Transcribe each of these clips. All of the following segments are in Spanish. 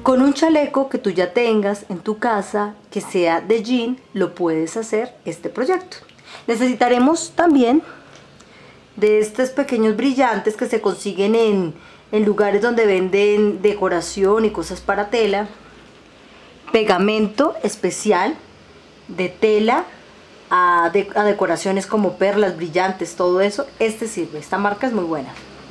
Con un chaleco que tú ya tengas en tu casa, que sea de jean, lo puedes hacer este proyecto. Necesitaremos también de estos pequeños brillantes que se consiguen en lugares donde venden decoración y cosas para tela, pegamento especial de tela a decoraciones como perlas, brillantes, todo eso. Este sirve, esta marca es muy buena.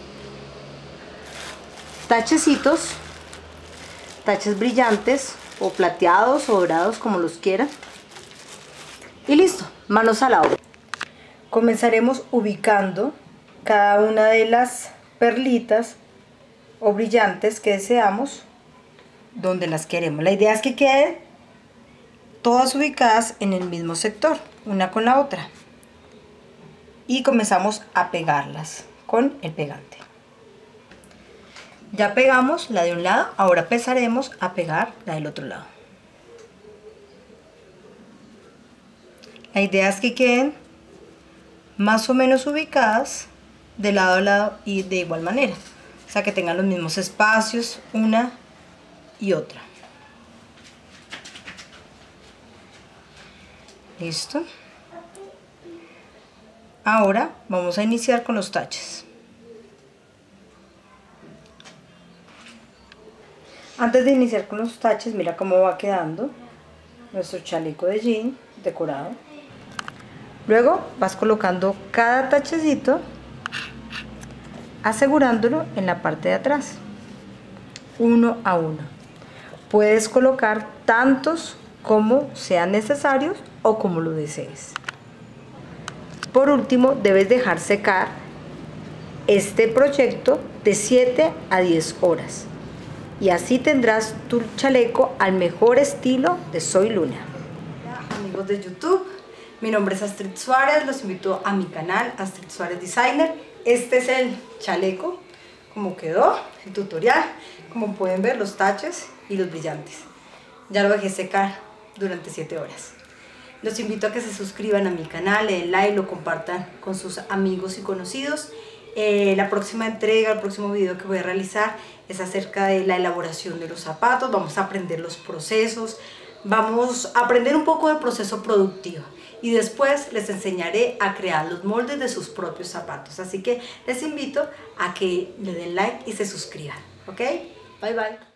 Tachecitos, taches brillantes o plateados o dorados, como los quieran. Y listo, manos a la obra. Comenzaremos ubicando cada una de las perlitas o brillantes que deseamos donde las queremos. La idea es que queden todas ubicadas en el mismo sector, una con la otra. Y comenzamos a pegarlas con el pegante. Ya pegamos la de un lado, ahora empezaremos a pegar la del otro lado. La idea es que queden más o menos ubicadas de lado a lado y de igual manera. O sea, que tengan los mismos espacios una y otra. Listo. Ahora vamos a iniciar con los taches. Antes de iniciar con los taches, mira cómo va quedando nuestro chaleco de jean decorado. Luego vas colocando cada tachecito, asegurándolo en la parte de atrás, uno a uno. Puedes colocar tantos como sean necesarios o como lo desees. Por último, debes dejar secar este proyecto de 7 a 10 horas. Y así tendrás tu chaleco al mejor estilo de Soy Luna. Hola, amigos de YouTube, mi nombre es Astrid Suárez, los invito a mi canal Astrid Suárez Designer. Este es el chaleco, como quedó, el tutorial, como pueden ver los taches y los brillantes. Ya lo dejé secar durante 7 horas. Los invito a que se suscriban a mi canal, le den like, lo compartan con sus amigos y conocidos. La próxima entrega, el próximo video que voy a realizar es acerca de la elaboración de los zapatos. Vamos a aprender los procesos, vamos a aprender un poco del proceso productivo y después les enseñaré a crear los moldes de sus propios zapatos. Así que les invito a que le den like y se suscriban, ¿ok? Bye bye.